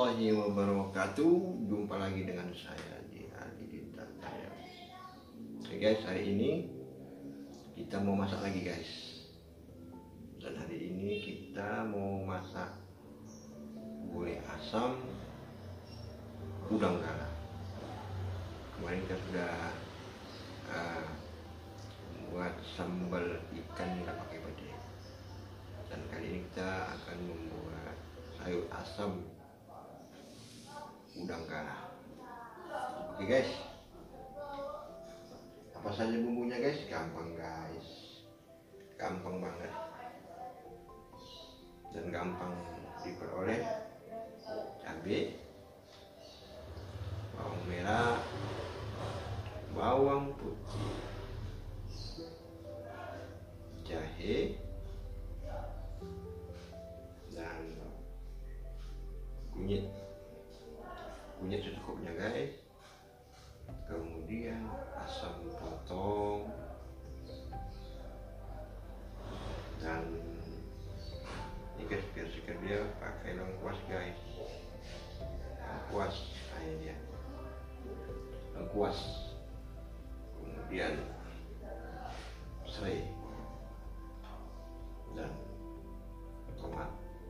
warahmatullahi wabarakatuh. Jumpa lagi dengan saya di Adi dan saya. Oke guys, hari ini kita mau masak lagi guys. Dan hari ini kita mau masak gulai asam udang galah. Kemarin kita sudah buat sambal ikan nggak pakai pede. Dan kali ini kita akan membuat sayur asam udang galah. Oke guys, apa saja bumbunya guys? Gampang guys, gampang banget dan gampang diperoleh. Cabai, bawang merah, bawang putih, jahe, dan kunyit secukupnya guys. Kemudian asam potong dan ini guys, biar dia pakai lengkuas guys. Lengkuas airnya, lengkuas. Kemudian serai dan tomat.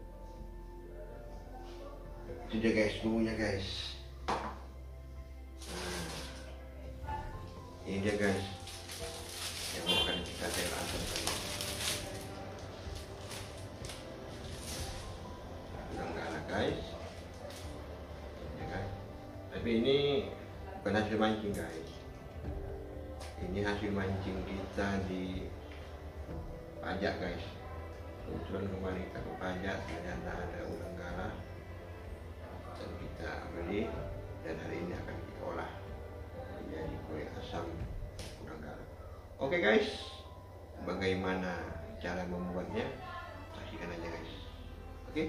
Itu dia guys bumbunya guys. Ini dia guys yang akan kita sayur asam tadi. Udang galah guys. Ya kan? Tapi ini bukan hasil mancing guys. Ini hasil mancing kita di pajak guys. Kebetulan kemarin kita ke pajak ternyata ada udang galah dan kita beli, dan hari ini akan kita olah menjadi gulai asam udang galah. Oke guys, bagaimana cara membuatnya? Saksikan aja guys. Oke,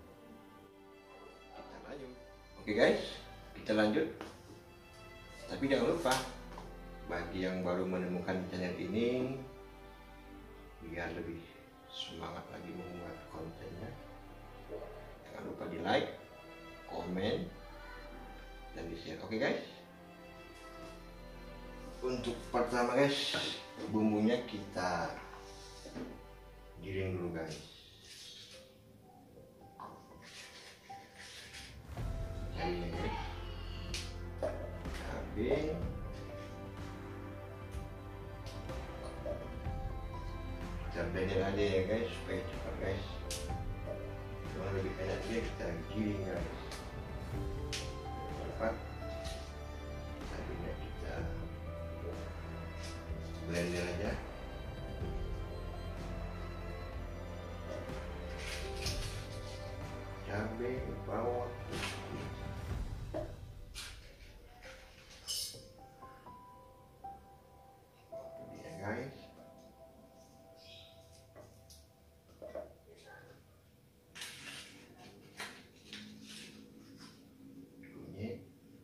kita lanjut. Oke guys, kita lanjut. Tapi jangan lupa, bagi yang baru menemukan channel ini, biar lebih semangat lagi membuat kontennya, jangan lupa di like, komen, dan di share. Oke guys, untuk pertama guys, bumbunya kita giling dulu guys. Cabai, kita blender aja ya guys supaya cepat guys. Cuma lebih enak dia kita giling guys. Cepat. Tadinya kita blender aja. Cabai, bawang putih, ya guys. Kunyit,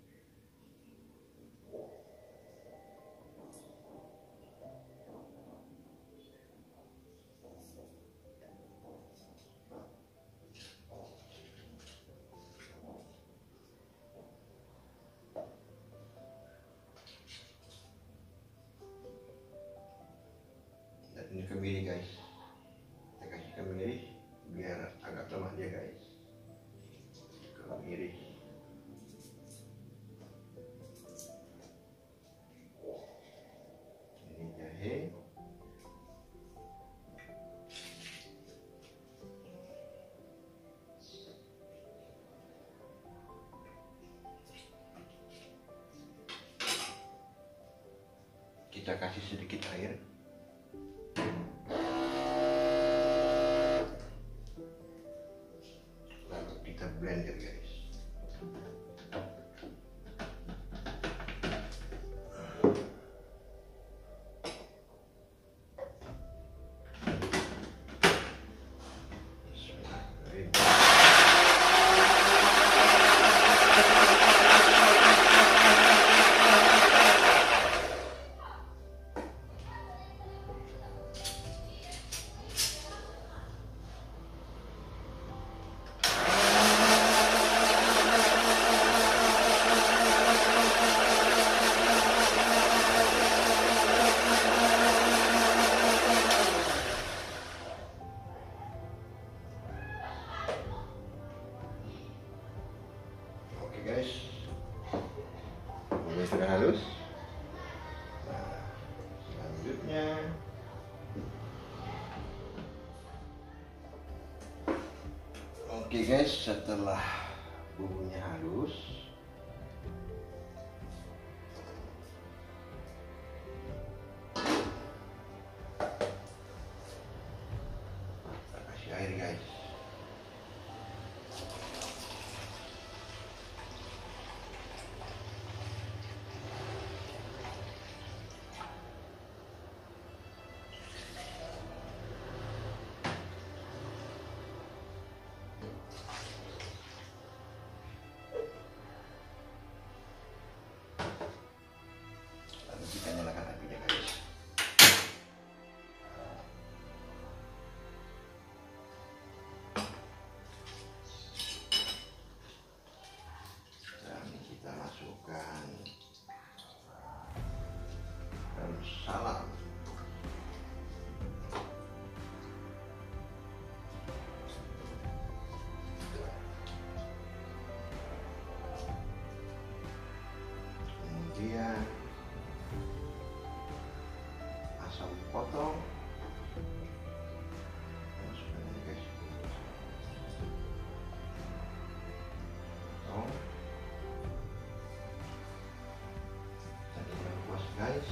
dan ini kemiri guys. Kita kasih kemiri biar agak lemah dia guys. Kemiri, ini jahe, kita kasih sedikit air. Lalu kita blender guys. Oke guys, setelah bumbunya halus, kita kasih air guys. Kita nyalakan apinya guys. Dan kita masukkan daun salam. Kemudian asam potong, masukkan aja guys. Potong. Tadi lengkuas guys.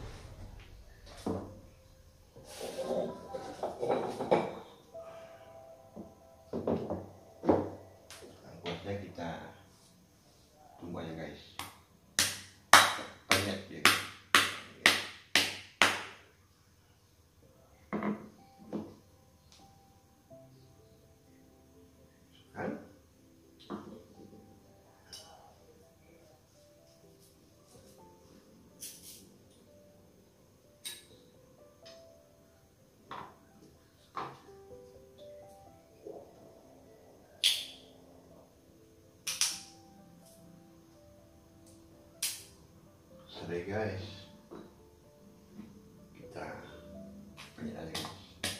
Lengkuasnya kita tunggu aja guys. Banyak ya guys. Kan? Selesai guys. Kita penyet aja guys.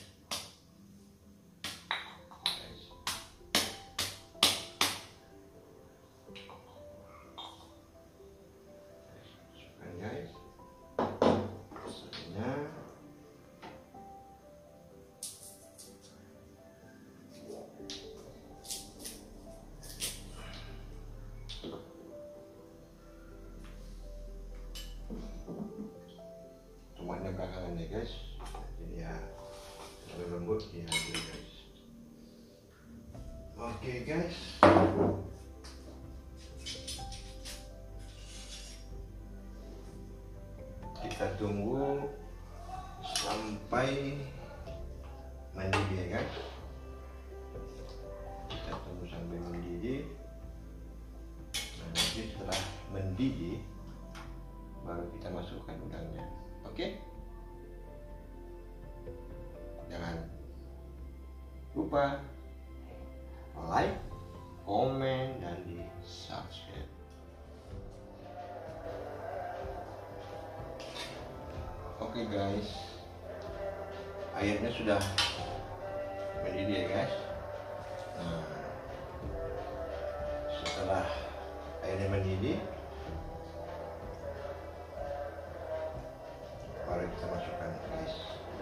Masukkan guys. Selesainya. Tomatnya belakangan ya guys, jadi ya lebih lembut ya guys. Oke guys, kita tunggu sampai mendidih ya guys. Kita tunggu sampai mendidih. Nah, nanti setelah mendidih baru kita masukkan udangnya. Oke? Jangan lupa like, komen, dan di subscribe. Oke guys, airnya sudah mendidih ya guys. Nah, setelah airnya mendidih, baru kita masukkan guys.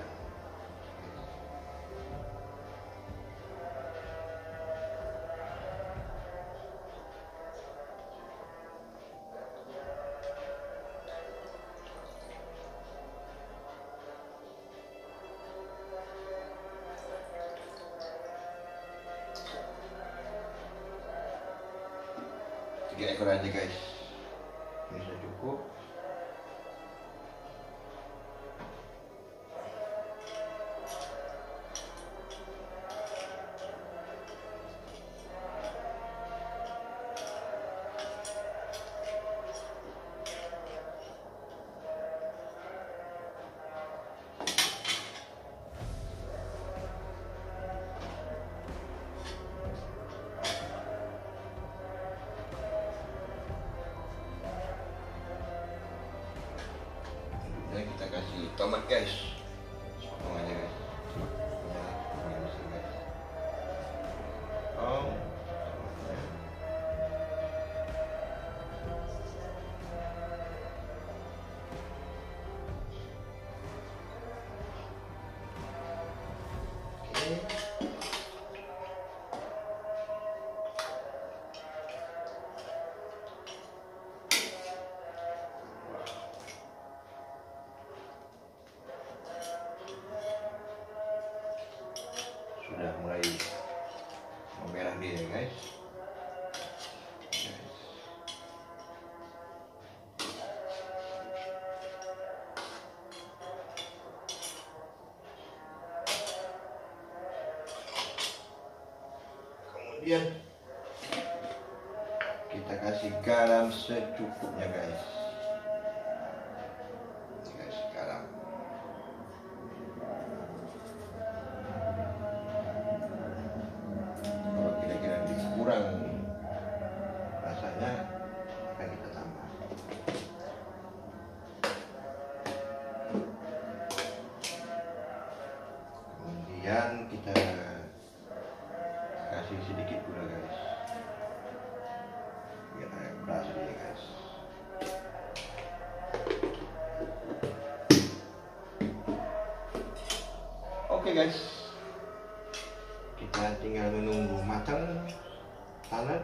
Tiga ekor aja guys, ini sudah cukup. Nah, kita kasih tomat guys, potong aja guys. Ya, bisa guys. Oh, oke. Pian. Kita kasih garam secukupnya guys. Kasih garam. Kalau kira-kira kurang rasanya akan kita tambah. Kemudian kita kasih sedikit gula guys, biar agak berasa dia guys. Oke guys, kita tinggal menunggu matang panas.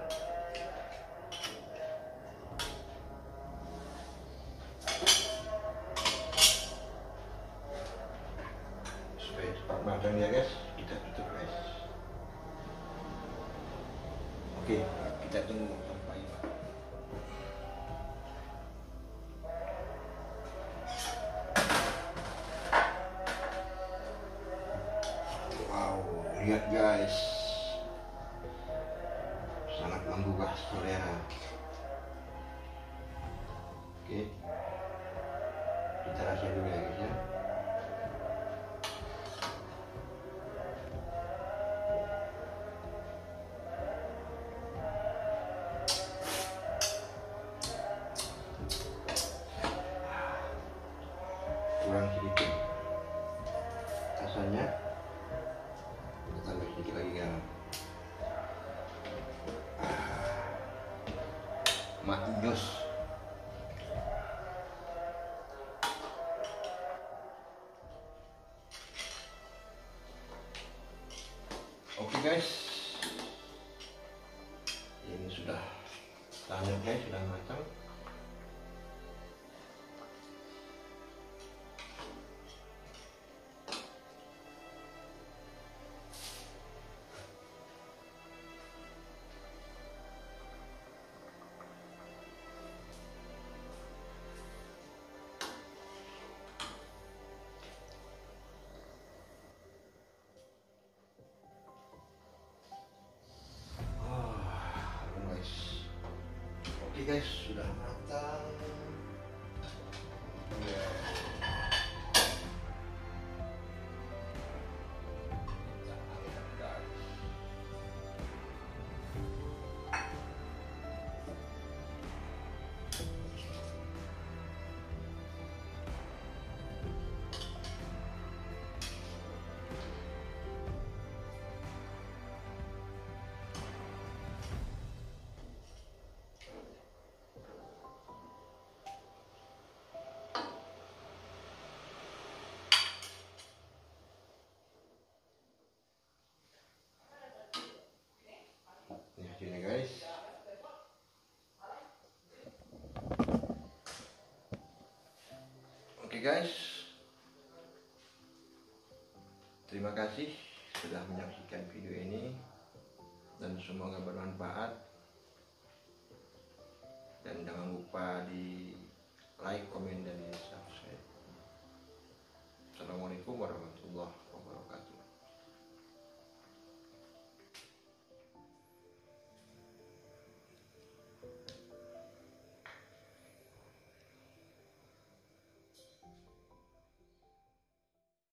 Supaya cepat matang ya guys, kita tutup guys. Oke, kita tunggu sampai wow, lihat guys, sangat menggugah selera. Oke, kita rasa dulu ya guys ya. Kurang sedikit rasanya, kita tambah sedikit lagi garam. Maknyus. Oke guys, ini sudah tangan guys, sudah matang. Oke guys, sudah matang. Ini guys, oke guys, terima kasih sudah menyaksikan video ini dan semoga bermanfaat, dan jangan lupa di like, komen, dan subscribe.